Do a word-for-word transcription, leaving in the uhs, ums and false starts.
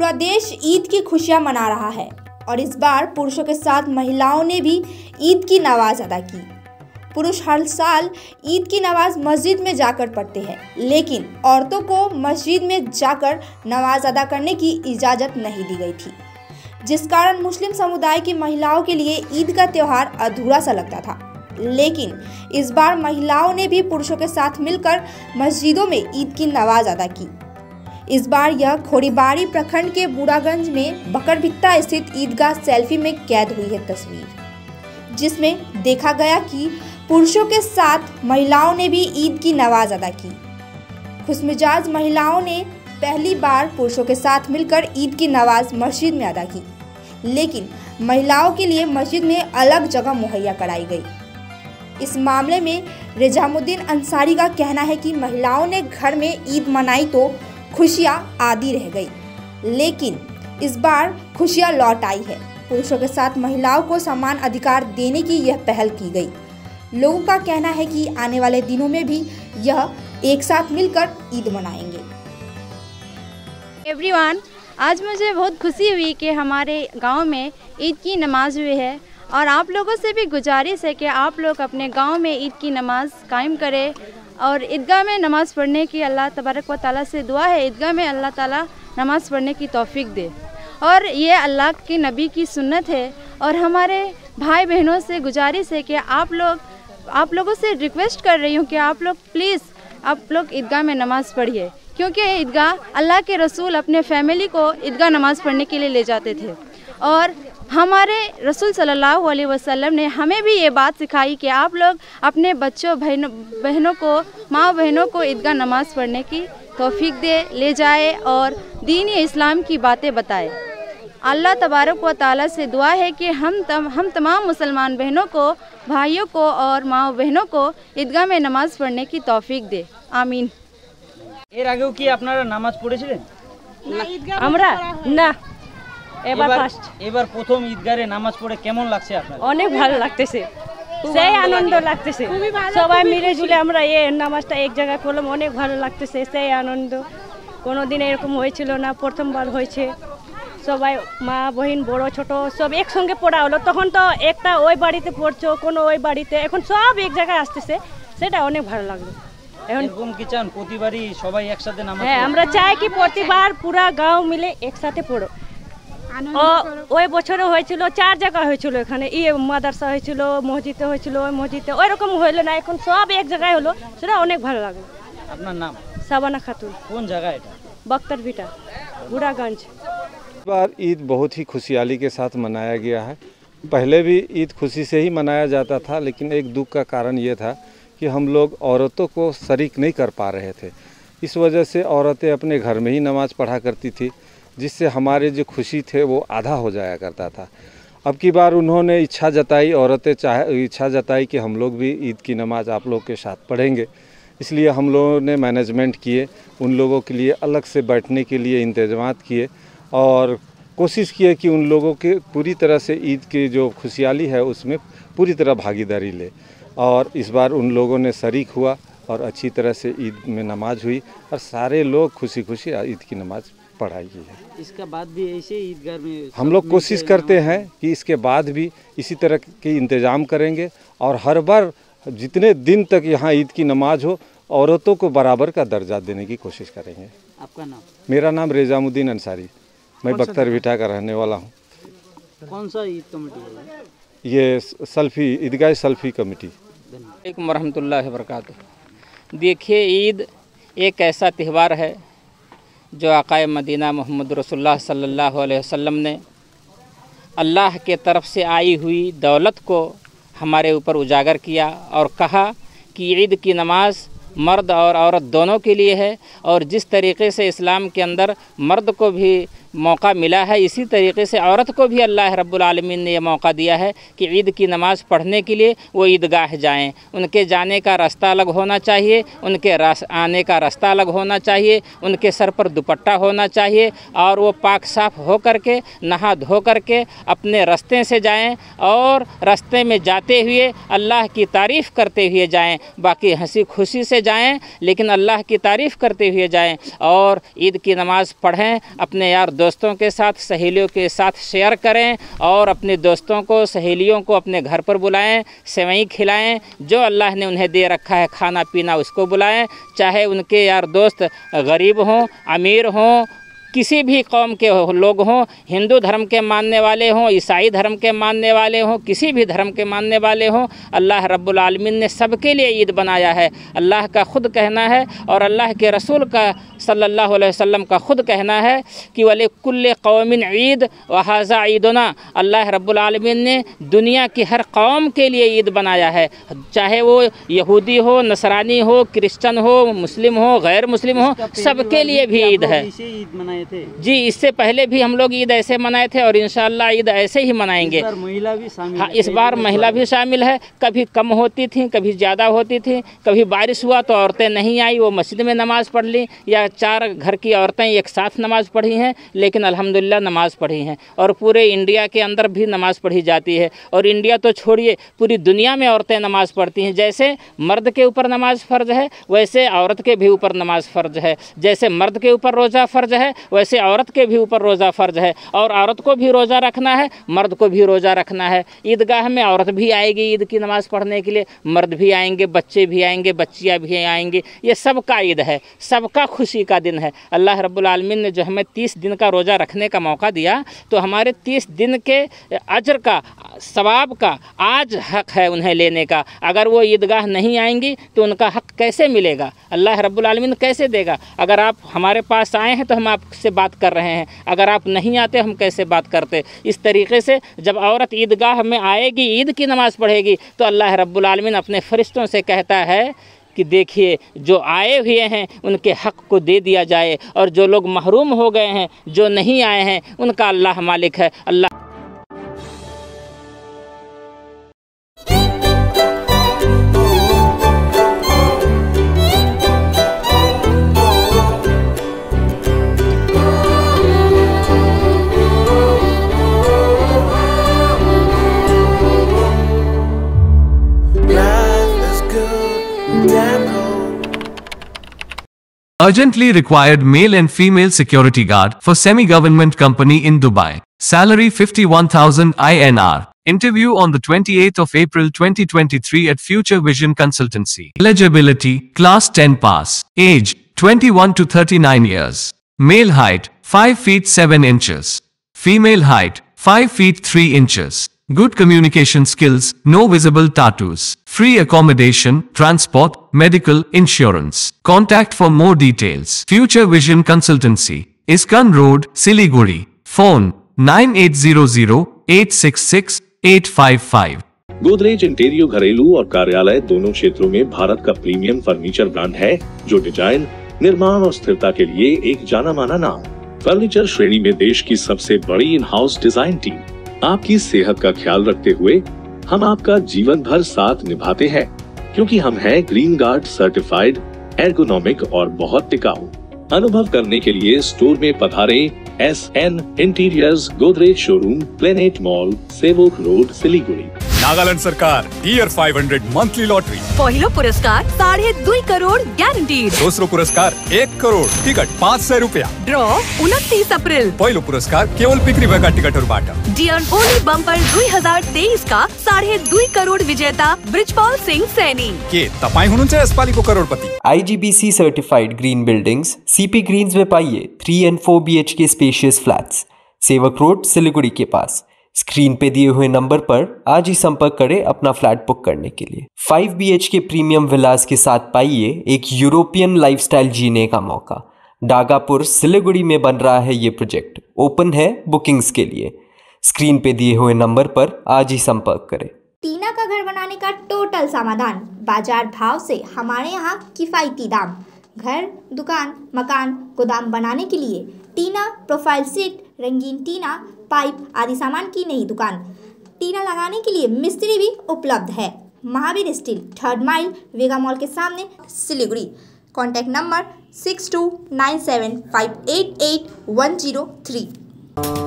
पूरा देश ईद की खुशियां मना रहा है और इस बार पुरुषों के साथ महिलाओं ने भी ईद की नमाज अदा की। पुरुष हर साल ईद की नमाज मस्जिद में जाकर पढ़ते हैं, लेकिन औरतों को मस्जिद में जाकर नमाज अदा करने की इजाज़त नहीं दी गई थी, जिस कारण मुस्लिम समुदाय की महिलाओं के लिए ईद का त्यौहार अधूरा सा लगता था। लेकिन इस बार महिलाओं ने भी पुरुषों के साथ मिलकर मस्जिदों में ईद की नमाज अदा की। इस बार यह खोरीबाड़ी प्रखंड के बूढ़ागंज में बकरभित्ता स्थित ईदगाह सेल्फी में कैद हुई है तस्वीर, जिसमें देखा गया कि पुरुषों के साथ महिलाओं ने भी ईद की नमाज अदा की। खुशमिजाज महिलाओं ने पहली बार पुरुषों के साथ मिलकर ईद की नमाज मस्जिद में अदा की, लेकिन महिलाओं के लिए मस्जिद में अलग जगह मुहैया कराई गई। इस मामले में रेजामुद्दीन अंसारी का कहना है कि महिलाओं ने घर में ईद मनाई तो खुशियां आधी रह गई, लेकिन इस बार खुशियां लौट आई है। पुरुषों के साथ महिलाओं को समान अधिकार देने की यह पहल की गई। लोगों का कहना है कि आने वाले दिनों में भी यह एक साथ मिलकर ईद मनाएंगे। एवरीवन, आज मुझे बहुत खुशी हुई कि हमारे गांव में ईद की नमाज हुई है और आप लोगों से भी गुजारिश है कि आप लोग अपने गांव में ईद की नमाज कायम करें और ईदगाह में नमाज़ पढ़ने की अल्लाह तबारक व तआला से दुआ है, ईदगाह में अल्लाह ताला नमाज़ पढ़ने की तौफीक दे। और ये अल्लाह के नबी की सुन्नत है और हमारे भाई बहनों से गुजारिश है कि आप लोग आप लोगों से रिक्वेस्ट कर रही हूँ कि आप लोग प्लीज़ आप लोग ईदगाह में नमाज़ पढ़िए, क्योंकि ईदगाह अल्लाह के रसूल अपने फैमिली को ईदगाह नमाज़ पढ़ने के लिए ले जाते थे और हमारे रसूल सल्लल्लाहु अलैहि वसल्लम ने हमें भी ये बात सिखाई कि आप लोग अपने बच्चों बहनों बहनों को माँ बहनों को ईदगाह नमाज़ पढ़ने की तौफीक दे, ले जाए और दीन इस्लाम की बातें बताए। अल्लाह तबारक व तआला से दुआ है कि हम तम हम तमाम मुसलमान बहनों को, भाइयों को और माँ बहनों को ईदगाह में नमाज़ पढ़ने की तौफीक दे। आमीन। এর আগেও কি আপনারা নামাজ পড়েছিলেন? আমরা না, এবার এবার ফার্স্ট। এবার প্রথম ঈদগাহে নামাজ পড়ে কেমন লাগছে আপনার? অনেক ভালো লাগতেছে, সেই আনন্দ লাগতেছে। সবাই মিলে ঝুলে আমরা এই নামাজটা এক জায়গায় করলাম, অনেক ভালো লাগতেছে, সেই আনন্দ কোনোদিন এরকম হয়েছিল না, প্রথমবার হয়েছে। সবাই মা বহিন বড় ছোট সব একসঙ্গে পড়া হলো। তখন তো একটা ওই বাড়িতে পড়ছো, কোনো ওই বাড়িতে, এখন সব এক জায়গায় আসতেছে, সেটা অনেক ভালো লাগলো। এখন এরকম কি চান প্রতিবারই সবাই একসাথে নামাজ হ্যাঁ, পড়ে? আমরা চাই কি প্রতিবার পুরা গাঁও মিলে একসাথে পড়ো। ও ওই বছরও হয়েছিল, চার জায়গা হয়েছিল, এখানে ই মাদ্রাসা হয়েছিল, মসজিদে হয়েছিল, ওই মসজিদে ওইরকম হইলো না, এখন সব এক জায়গায় হলো, সেটা অনেক ভালো লাগলো। আপনার নাম? সাবানা খাতুন। কোন জায়গা এটা? बख्तरभिटा, बूढ़ागंज। इस बार ईद बहुत ही खुशहाली के साथ मनाया गया है। पहले भी ईद खुशी से ही मनाया जाता था, लेकिन एक दुख का कारण ये था कि हम लोग औरतों को शरीक नहीं कर पा रहे थे। इस वजह से औरतें अपने घर में ही नमाज़ पढ़ा करती थी, जिससे हमारे जो खुशी थे वो आधा हो जाया करता था। अब की बार उन्होंने इच्छा जताई, औरतें चाहे इच्छा जताई कि हम लोग भी ईद की नमाज़ आप लोग के साथ पढ़ेंगे। इसलिए हम लोगों ने मैनेजमेंट किए, उन लोगों के लिए अलग से बैठने के लिए इंतजाम किए और कोशिश किए कि उन लोगों के पूरी तरह से ईद की जो खुशहाली है उसमें पूरी तरह भागीदारी ले। और इस बार उन लोगों ने शरीक हुआ और अच्छी तरह से ईद में नमाज हुई और सारे लोग खुशी खुशी ईद की नमाज पढ़ाई है। इसका बाद भी ऐसे ईदगाह में हम लोग कोशिश करते हैं कि इसके बाद भी इसी तरह के इंतज़ाम करेंगे और हर बार जितने दिन तक यहाँ ईद की नमाज हो औरतों को बराबर का दर्जा देने की कोशिश करेंगे। आपका नाम? मेरा नाम रेजामुद्दीन अंसारी, मैं बख्तरभिटा का रहने वाला हूँ। कौन सा ईद कमेटी है? ये सल्फी ईदगाह सल्फी कमेटी। अलैकुम रहमतुल्लाहि व बरकातुहू। देखिए, ईद एक ऐसा त्यौहार है जो आक़ाए मदीना मोहम्मद रसूलुल्लाह सल्लल्लाहु अलैहि वसल्लम ने अल्लाह के तरफ से आई हुई दौलत को हमारे ऊपर उजागर किया और कहा कि ईद की नमाज मर्द और औरत दोनों के लिए है और जिस तरीक़े से इस्लाम के अंदर मर्द को भी मौका मिला है, इसी तरीके से औरत को भी अल्लाह रब्बुल आलमीन ने यह मौका दिया है कि ईद की नमाज़ पढ़ने के लिए वो ईदगाह जाएं। उनके जाने का रास्ता अलग होना चाहिए, उनके आने का रास्ता अलग होना चाहिए, उनके सर पर दुपट्टा होना चाहिए और वो पाक साफ हो करके नहा धो करके अपने रास्ते से जाएं और रास्ते में जाते हुए अल्लाह की तारीफ़ करते हुए जाएं। बाकी हंसी खुशी से जाएं, लेकिन अल्लाह की तारीफ़ करते हुए जाएं और ईद की नमाज़ पढ़ें, अपने यार दोस्तों के साथ, सहेलियों के साथ शेयर करें और अपने दोस्तों को, सहेलियों को अपने घर पर बुलाएं, सेवई खिलाएं, जो अल्लाह ने उन्हें दे रखा है खाना पीना उसको बुलाएं, चाहे उनके यार दोस्त गरीब हों, अमीर हों, किसी भी कौम के लोग हों, हिंदू धर्म के मानने वाले हों, ईसाई धर्म के मानने वाले हों, किसी भी धर्म के मानने वाले हों, अल्लाह रब्बुल आलमीन ने सबके लिए ईद बनाया है। अल्लाह का खुद कहना है और अल्लाह के रसूल का सल्लल्लाहु अलैहि वसल्लम का खुद कहना है कि वले कुल्ले कौमिन ईद व हाज़ा ईदुना। अल्लाह रब्बुल आलमीन ने दुनिया की हर कौम के लिए ईद बनाया है, चाहे वो यहूदी हो, नसरानी हो, क्रिश्चन हो, मुस्लिम हो, गैर मुस्लिम हो, सबके लिए भी ईद है। थे जी, इससे पहले भी हम लोग ईद ऐसे मनाए थे और इंशाअल्लाह ईद ऐसे ही मनाएंगे। इस बार महिला भी शामिल हाँ, इस बार महिला भी शामिल है। कभी कम होती थी, कभी ज़्यादा होती थी, कभी बारिश हुआ तो औरतें नहीं आई, वो मस्जिद में नमाज़ पढ़ ली, या चार घर की औरतें एक साथ नमाज़ पढ़ी हैं, लेकिन अल्हम्दुलिल्लाह नमाज़ पढ़ी हैं और पूरे इंडिया के अंदर भी नमाज़ पढ़ी जाती है। और इंडिया तो छोड़िए, पूरी दुनिया में औरतें नमाज़ पढ़ती हैं। जैसे मर्द के ऊपर नमाज फ़र्ज है, वैसे औरत के भी ऊपर नमाज फ़र्ज है। जैसे मर्द के ऊपर रोज़ा फ़र्ज है, वैसे औरत के भी ऊपर रोज़ा फ़र्ज है। और औरत को भी रोज़ा रखना है, मर्द को भी रोज़ा रखना है। ईदगाह में औरत भी आएगी ईद की नमाज़ पढ़ने के लिए, मर्द भी आएंगे, बच्चे भी आएंगे, बच्चियाँ भी आएंगी। ये सबका ईद है, सबका खुशी का दिन है। अल्लाह रब्बुल आलमीन ने जो हमें तीस दिन का रोज़ा रखने का मौका दिया, तो हमारे तीस दिन के अजर का, सवाब का आज हक है उन्हें लेने का। अगर वो ईदगाह नहीं आएंगी तो उनका हक कैसे मिलेगा? अल्लाह रब्बुल आलमीन कैसे देगा? अगर आप हमारे पास आए हैं तो हम आपसे बात कर रहे हैं, अगर आप नहीं आते हम कैसे बात करते? इस तरीके से जब औरत ईदगाह में आएगी, ईद की नमाज़ पढ़ेगी, तो अल्लाह रब्बुल आलमीन अपने फरिश्तों से कहता है कि देखिए जो आए हुए हैं उनके हक़ को दे दिया जाए, और जो लोग महरूम हो गए हैं, जो नहीं आए हैं, उनका अल्लाह मालिक है। अल्लाह Urgently required male and female security guard for semi-government company in Dubai. Salary fifty-one thousand I N R. Interview on the twenty-eighth of April twenty twenty-three at Future Vision Consultancy. Eligibility, Class ten pass. Age, twenty-one to thirty-nine years. Male height, five feet seven inches. Female height, five feet three inches. Good communication skills, no visible tattoos. Free accommodation, transport, medical, insurance. Contact for more details. Future Vision Consultancy. Iskan Road, Siliguri. Phone nine eight zero zero eight six six eight five five. Godrej इंटीरियो घरेलू और कार्यालय दोनों क्षेत्रों में भारत का premium furniture brand है, जो design, निर्माण और स्थिरता के लिए एक जाना माना नाम। फर्नीचर श्रेणी में देश की सबसे बड़ी इन हाउस डिजाइन टीम। आपकी सेहत का ख्याल रखते हुए हम आपका जीवन भर साथ निभाते हैं, क्योंकि हम हैं ग्रीन गार्ड सर्टिफाइड, एर्गोनॉमिक और बहुत टिकाऊ। अनुभव करने के लिए स्टोर में पधारें। S N interiors, Godrej showroom, planet mall, Sevoke road, Siliguri. Nagaland सरकार year five hundred monthly lottery. पहिलो पुरस्कार साढ़े दुई करोड़ ग्यारंटीड। दूसरो पुरस्कार एक करोड़, टिकट पाँच सौ रुपया। ड्रॉ उनतीस अप्रैल। पहिलो पुरस्कार केवल बिक्री भएका टिकटहरूबाट। डियन ओली बम्पर दुई हजार तेईस का साढ़े दुई करोड़ विजेता ब्रिजपाल सिंह सैनी। के तपाई हुनुहुन्छ यसपालिको करोडपति? IGBC certified green buildings, CP greens में पाइए three and four B H K spacious flats, Sevoke road, Siliguri के पास। स्क्रीन पे दिए हुए नंबर पर आज ही संपर्क करें अपना फ्लैट बुक करने के लिए। Five B H K premium villas के साथ पाइए एक यूरोपियन लाइफस्टाइल जीने का मौका। डागापुर, सिलीगुड़ी में बन रहा है ये प्रोजेक्ट। ओपन है बुकिंग्स के लिए। स्क्रीन पे दिए हुए नंबर पर आज ही संपर्क करें। टीना का घर बनाने का टोटल समाधान, बाजार भाव से हमारे यहाँ किफ़ायती दाम। घर, दुकान, मकान, गोदाम बनाने के लिए टीना, प्रोफाइल सीट, रंगीन टीना, पाइप आदि सामान की नई दुकान। टीना लगाने के लिए मिस्त्री भी उपलब्ध है। Mahavir steel, third mile, Vega mall के सामने, Siliguri. Contact number six two nine seven five eight eight one zero three.